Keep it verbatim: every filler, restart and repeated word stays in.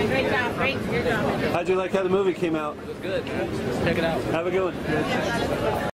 Great job, great, good job. How'd you like how the movie came out? It was good. Let's check it out. Have a good one.